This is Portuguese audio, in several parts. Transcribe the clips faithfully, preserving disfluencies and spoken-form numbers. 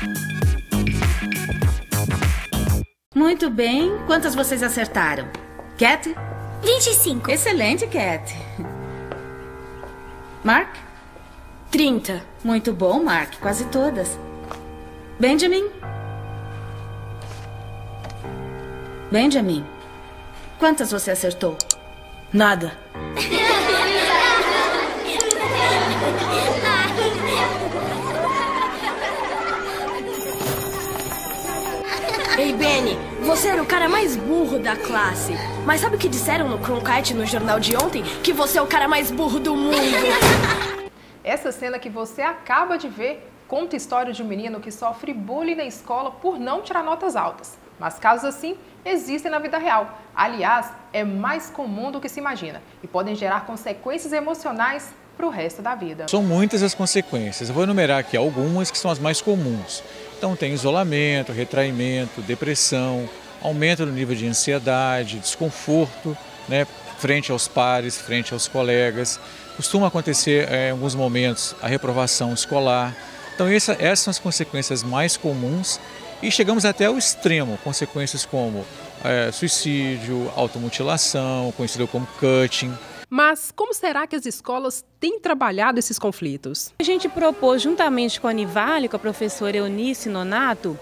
Muito bem. Quantas vocês acertaram? Cat? vinte e cinco. Excelente, Cat. Mark? trinta. Muito bom, Mark. Quase todas. Benjamin? Benjamin, quantas você acertou? Nada. Ei, Benny, você era o cara mais burro da classe. Mas sabe o que disseram no Cronkite no jornal de ontem? Que você é o cara mais burro do mundo. Essa cena que você acaba de ver conta a história de um menino que sofre bullying na escola por não tirar notas altas. Mas casos assim existem na vida real. Aliás, é mais comum do que se imagina e podem gerar consequências emocionais para o resto da vida. São muitas as consequências. Eu vou enumerar aqui algumas que são as mais comuns. Então tem isolamento, retraimento, depressão, aumento no nível de ansiedade, desconforto, né, frente aos pares, frente aos colegas. Costuma acontecer é, em alguns momentos a reprovação escolar. Então essa, essas são as consequências mais comuns e chegamos até ao extremo, consequências como é, suicídio, automutilação, conhecido como cutting. Mas como será que as escolas têm trabalhado esses conflitos? A gente propôs, juntamente com a Univale, com a professora Eunice Nonato,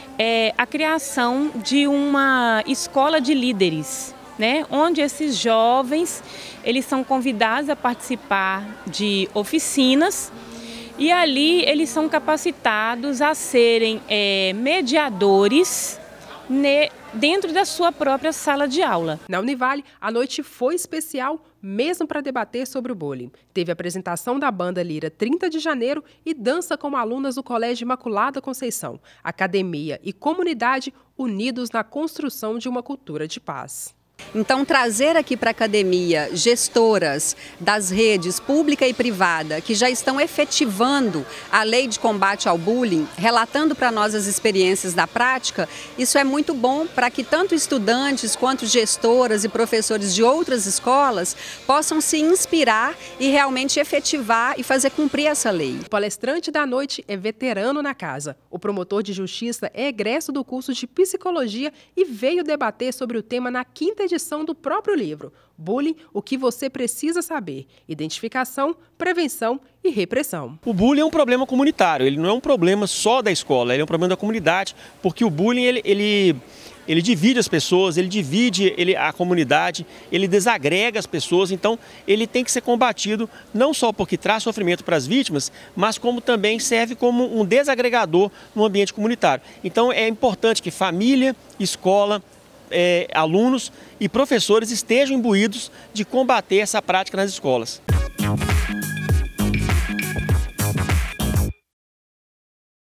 é, a criação de uma escola de líderes, né? Onde esses jovens eles são convidados a participar de oficinas e ali eles são capacitados a serem é, mediadores ne, dentro da sua própria sala de aula. Na Univale, a noite foi especial mesmo para debater sobre o bullying. Teve a apresentação da banda Lira trinta de janeiro e dança com alunas do Colégio Imaculada Conceição. Academia e comunidade unidos na construção de uma cultura de paz. Então, trazer aqui para a academia gestoras das redes pública e privada que já estão efetivando a lei de combate ao bullying, relatando para nós as experiências da prática, isso é muito bom para que tanto estudantes quanto gestoras e professores de outras escolas possam se inspirar e realmente efetivar e fazer cumprir essa lei. O palestrante da noite é veterano na casa. O promotor de justiça é egresso do curso de psicologia e veio debater sobre o tema na quinta edição do próprio livro, Bullying, o que você precisa saber, identificação, prevenção e repressão. O bullying é um problema comunitário, ele não é um problema só da escola, ele é um problema da comunidade, porque o bullying ele, ele, ele divide as pessoas, ele divide ele, a comunidade, ele desagrega as pessoas, então ele tem que ser combatido não só porque traz sofrimento para as vítimas, mas como também serve como um desagregador no ambiente comunitário. Então é importante que família, escola, É, alunos e professores estejam imbuídos de combater essa prática nas escolas.